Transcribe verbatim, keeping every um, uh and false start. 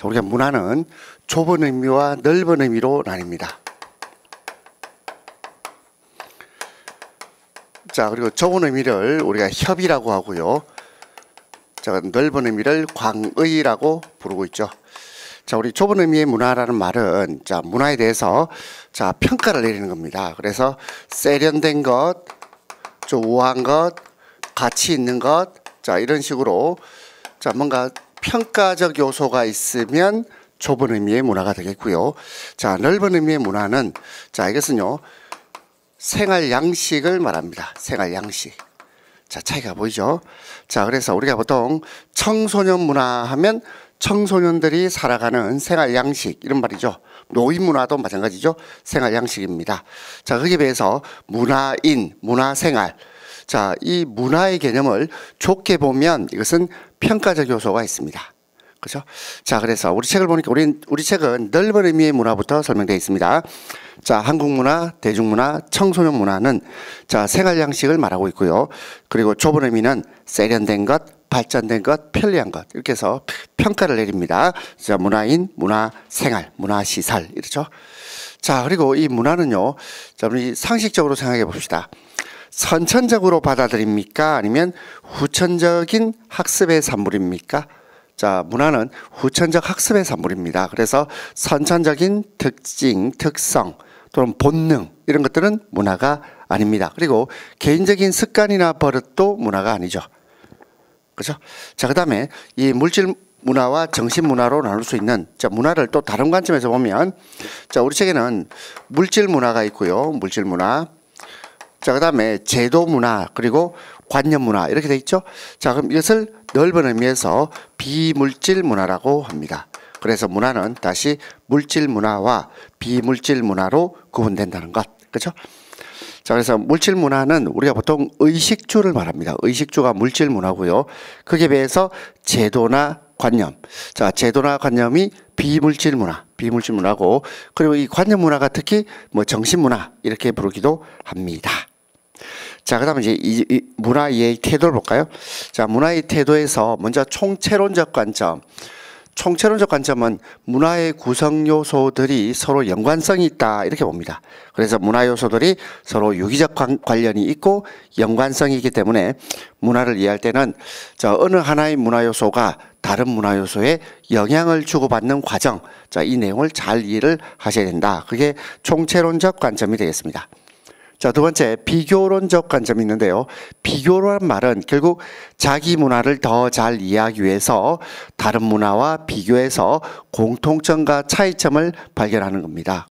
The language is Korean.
우리가 문화는 좁은 의미와 넓은 의미로 나뉩니다. 자, 그리고 좁은 의미를 우리가 협의라고 하고요. 자, 넓은 의미를 광의라고 부르고 있죠. 자, 우리 좁은 의미의 문화라는 말은 자, 문화에 대해서 자, 평가를 내리는 겁니다. 그래서 세련된 것, 좀 우아한 것, 가치 있는 것, 자, 이런 식으로 자, 뭔가 평가적 요소가 있으면 좁은 의미의 문화가 되겠고요. 자, 넓은 의미의 문화는 자, 이것은요. 생활 양식을 말합니다. 생활 양식. 자, 차이가 보이죠? 자, 그래서 우리가 보통 청소년 문화 하면 청소년들이 살아가는 생활 양식 이런 말이죠. 노인 문화도 마찬가지죠. 생활 양식입니다. 자, 거기에 비해서 문화인, 문화생활. 자, 이 문화의 개념을 좋게 보면 이것은 평가적 요소가 있습니다. 그죠? 자, 그래서 우리 책을 보니까 우리, 우리 책은 넓은 의미의 문화부터 설명되어 있습니다. 자, 한국 문화, 대중문화, 청소년 문화는 자, 생활 양식을 말하고 있고요. 그리고 좁은 의미는 세련된 것, 발전된 것, 편리한 것 이렇게 해서 평가를 내립니다. 자, 문화인, 문화생활, 문화시설 이렇죠. 자, 그리고 이 문화는요. 자, 우리 상식적으로 생각해 봅시다. 선천적으로 받아들입니까? 아니면 후천적인 학습의 산물입니까? 자, 문화는 후천적 학습의 산물입니다. 그래서 선천적인 특징, 특성 또는 본능 이런 것들은 문화가 아닙니다. 그리고 개인적인 습관이나 버릇도 문화가 아니죠. 그렇죠? 자, 그다음에 이 물질 문화와 정신 문화로 나눌 수 있는 자, 문화를 또 다른 관점에서 보면 자, 우리 책에는 물질 문화가 있고요. 물질 문화. 자, 그다음에 제도 문화 그리고 관념 문화 이렇게 돼 있죠. 자, 그럼 이것을 넓은 의미에서 비물질 문화라고 합니다. 그래서 문화는 다시 물질 문화와 비물질 문화로 구분된다는 것. 그렇죠? 자, 그래서 물질 문화는 우리가 보통 의식주를 말합니다. 의식주가 물질 문화고요. 거기에 비해서 제도나 관념. 자, 제도나 관념이 비물질 문화, 비물질 문화고, 그리고 이 관념 문화가 특히 뭐 정신 문화 이렇게 부르기도 합니다. 자, 그다음에 이제 이, 이 문화 이해의 태도를 볼까요? 자, 문화의 태도에서 먼저 총체론적 관점. 총체론적 관점은 문화의 구성 요소들이 서로 연관성이 있다 이렇게 봅니다. 그래서 문화 요소들이 서로 유기적 관, 관련이 있고 연관성이 있기 때문에 문화를 이해할 때는 자, 어느 하나의 문화 요소가 다른 문화 요소에 영향을 주고받는 과정, 자, 이 내용을 잘 이해를 하셔야 된다. 그게 총체론적 관점이 되겠습니다. 자, 두 번째 비교론적 관점이 있는데요. 비교라는 말은 결국 자기 문화를 더 잘 이해하기 위해서 다른 문화와 비교해서 공통점과 차이점을 발견하는 겁니다.